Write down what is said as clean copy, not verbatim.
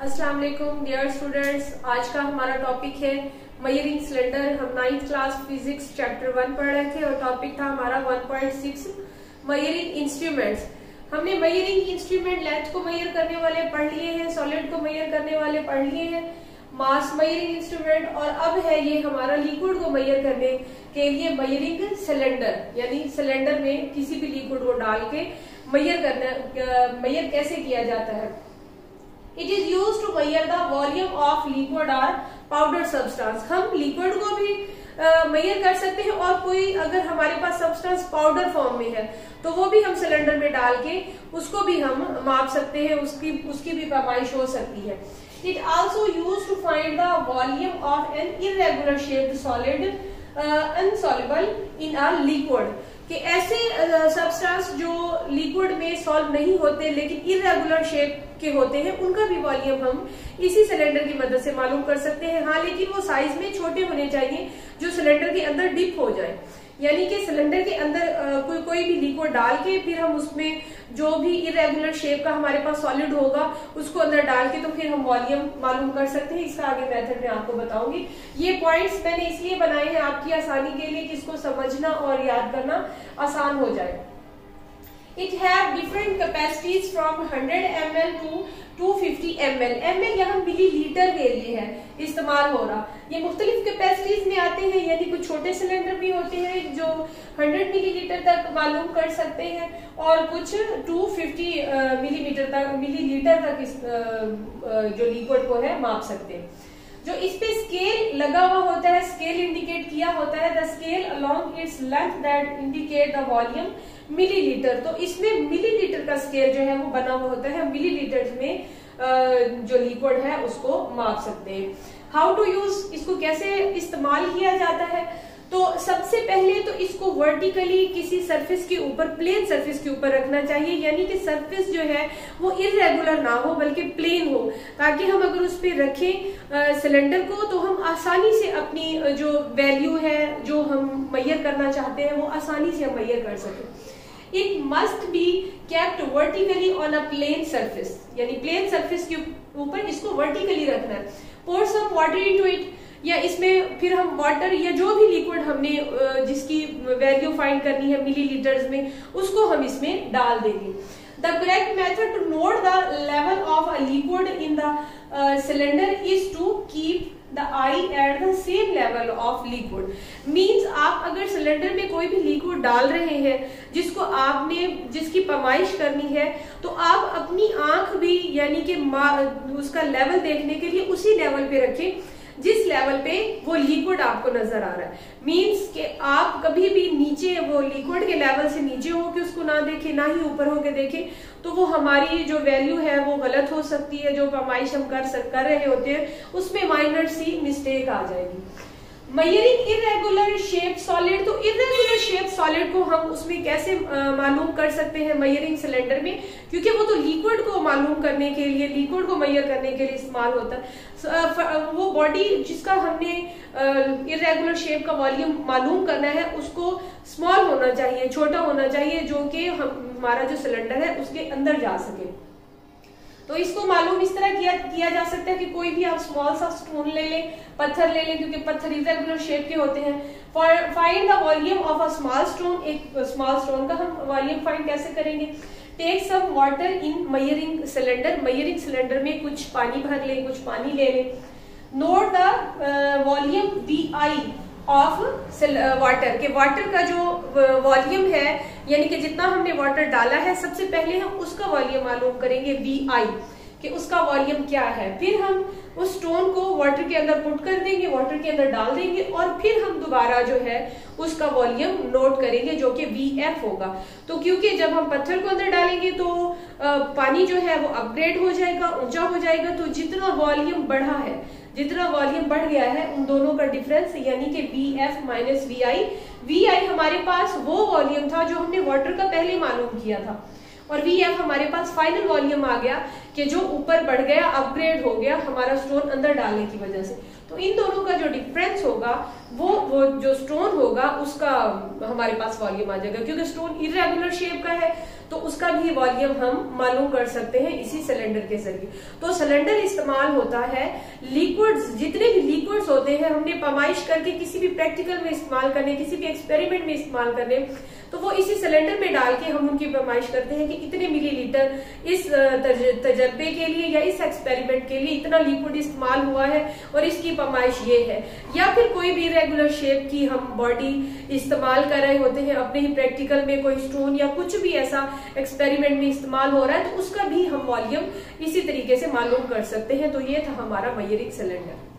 अस्सलाम वालेकुम dear students, आज का हमारा टॉपिक है मेजरिंग सिलेंडर। हम 9th क्लास फिजिक्स चैप्टर 1 पढ़ रहे थे और टॉपिक था हमारा 1.6 मेजरिंग इंस्ट्रूमेंट्स। हमने मेजरिंग इंस्ट्रूमेंट लेंथ को मेजर करने वाले पढ़ लिए हैं, सॉलिड को मेजर करने वाले पढ़ लिए हैं, मास मेजरिंग इंस्ट्रूमेंट, और अब है ये हमारा लिक्विड को मेजर करने के लिए मेजरिंग सिलेंडर, यानी सिलेंडर में किसी भी लिक्विड को डाल के मेजर कैसे किया जाता है। It is use to measure the volume of liquid और पाउडर सब्सटेंस। हम लिक्विड को भी मेजर कर सकते हैं और कोई अगर हमारे पास सब्सटेंस पाउडर फॉर्म में है तो वो भी हम सिलेंडर में डाल के उसको भी हम माप सकते हैं, उसकी भी पैमाइश हो सकती है। It also use to find the volume of an irregular shaped solid insoluble in a liquid, कि ऐसे सब्सटेंस जो लिक्विड में सॉल्व नहीं होते लेकिन इरेगुलर शेप के होते हैं, उनका भी वॉल्यूम हम इसी सिलेंडर की मदद से मालूम कर सकते हैं। हाँ, लेकिन वो साइज में छोटे होने चाहिए जो सिलेंडर के अंदर डिप हो जाए, यानी कि सिलेंडर के अंदर कोई भी लिक्विड डाल के फिर हम उसमें जो भी इरेगुलर शेप का हमारे पास सॉलिड होगा उसको अंदर डाल के तो फिर हम वॉल्यूम मालूम कर सकते हैं। इसका आगे मेथड मैं आपको बताऊंगी। ये पॉइंट्स मैंने इसलिए बनाए हैं आपकी आसानी के लिए कि इसको समझना और याद करना आसान हो जाए। It have different capacities from 100 ml to 250 ml। ml यहाँ मिलीलीटर के लिए है इस्तेमाल हो रहा। ये मुख्तलिफ कैपेसिटीज में आते हैं, यानी कुछ छोटे सिलेंडर भी होते हैं जो 100 मिलीलीटर तक मालूम कर सकते हैं और कुछ 250 मिलीलीटर तक जो लिक्विड को है माप सकते हैं। जो इस पे स्केल लगा हुआ होता है, स्केल इंडिकेट किया होता है, the scale along its length that indicate the volume millilitre. तो इसमें मिलीलीटर का स्केल जो है वो बना हुआ होता है, मिलीलीटर में जो लिक्विड है उसको माप सकते हैं। हाउ टू यूज, इसको कैसे इस्तेमाल किया जाता है, तो सबसे पहले तो इसको वर्टिकली किसी सरफेस के ऊपर, प्लेन सरफेस के ऊपर रखना चाहिए, यानी कि सरफेस जो है वो इरेगुलर ना हो बल्कि प्लेन हो, ताकि हम अगर उस पर रखें सिलेंडर को तो हम आसानी से अपनी जो वैल्यू है जो हम मेजर करना चाहते हैं वो आसानी से हम मेजर कर सकें। It must be kept vertically on a plane surface, यानी प्लेन सरफेस के ऊपर इसको वर्टिकली रखना है। Pour some water into it, या इसमें फिर हम वाटर या जो भी लिक्विड हमने जिसकी वैल्यू फाइंड करनी है मिलीलीटर्स में, उसको हम इसमें डाल देंगे। The correct method to note the level of a liquid in the cylinder is to keep the eye at the same level of liquid. Means आप अगर सिलेंडर में कोई भी लिक्विड डाल रहे हैं जिसकी पैमाइश करनी है, तो आप अपनी आंख भी यानी कि उसका लेवल देखने के लिए उसी लेवल पे रखें जिस लेवल पे वो लिक्विड आपको नजर आ रहा है। मीन्स कि आप कभी भी नीचे वो लिक्विड के लेवल से नीचे होके उसको ना देखें, ना ही ऊपर होके देखें, तो वो हमारी जो वैल्यू है वो गलत हो सकती है। जो पैमाइश हम कर रहे होते हैं उसमें माइनर सी मिस्टेक आ जाएगी। मेजरिंग इरेगुलर शेप सॉलिड, तो इरेगुलर शेप सॉलिड को हम उसमें कैसे मालूम कर सकते हैं मेजरिंग सिलेंडर में, क्योंकि वो तो लिक्विड को मालूम करने के लिए, लिक्विड को मेजर करने के लिए इस्तेमाल होता है। वो बॉडी जिसका हमने इरेगुलर शेप का वॉल्यूम मालूम करना है उसको स्मॉल होना चाहिए, छोटा होना चाहिए, जो कि हमारा जो सिलेंडर है उसके अंदर जा सके। तो इसको मालूम इस तरह किया जा सकता है कि कोई भी आप स्मॉल सा स्टोन ले लें, पत्थर ले लें, क्योंकि पत्थर इरेगुलर शेप के होते हैं। Find the volume of a small stone, एक स्मॉल स्टोन का हम वॉल्यूम फाइंड कैसे करेंगे। Take some water in measuring cylinder, measuring cylinder में कुछ पानी भर लें, कुछ पानी ले लें। Note the volume VI of water, के वाटर का जो वॉल्यूम है यानी कि जितना हमने वाटर डाला है, सबसे पहले हम उसका वॉल्यूम मालूम करेंगे VI, कि उसका वॉल्यूम क्या है। फिर हम उस स्टोन को वाटर के अंदर पुट कर देंगे, वाटर के अंदर डाल देंगे और फिर हम दोबारा जो है उसका वॉल्यूम नोट करेंगे जो कि VF होगा। तो क्योंकि जब हम पत्थर को अंदर डालेंगे तो पानी जो है वो अपग्रेड हो जाएगा, ऊंचा हो जाएगा, तो जितना वॉल्यूम बढ़ा है, जितना वॉल्यूम बढ़ गया है उन दोनों का डिफरेंस यानी कि VF माइनस VI। VI हमारे पास वो वॉल्यूम था जो हमने वाटर का पहले मालूम किया था, और VF हमारे पास फाइनल वॉल्यूम आ गया कि जो ऊपर बढ़ गया, अपग्रेड हो गया हमारा स्टोन अंदर डालने की वजह से। तो इन दोनों का जो डिफरेंस होगा वो जो स्टोन होगा उसका हमारे पास वॉल्यूम आ जाएगा, क्योंकि स्टोन इरेगुलर शेप का है तो उसका भी वॉल्यूम हम मालूम कर सकते हैं इसी सिलेंडर के जरिए। तो सिलेंडर इस्तेमाल होता है लिक्विड्स, जितने भी लिक्विड्स होते हैं हमने पैमाइश करके किसी भी प्रैक्टिकल में इस्तेमाल करने, किसी भी एक्सपेरिमेंट में इस्तेमाल करने, तो वो इसी सिलेंडर में डाल के हम उनकी पैमाइश करते हैं कि इतने मिलीलीटर इस तजर्बे के लिए या इस एक्सपेरिमेंट के लिए इतना लिक्विड इस्तेमाल हुआ है और इसकी पैमाइश ये है। या फिर कोई भी रेगुलर शेप की हम बॉडी इस्तेमाल कर रहे होते हैं अपने ही प्रैक्टिकल में, कोई स्टोन या कुछ भी ऐसा एक्सपेरिमेंट में इस्तेमाल हो रहा है, तो उसका भी हम वॉल्यूम इसी तरीके से मालूम कर सकते हैं। तो ये था हमारा मेजरिंग सिलेंडर।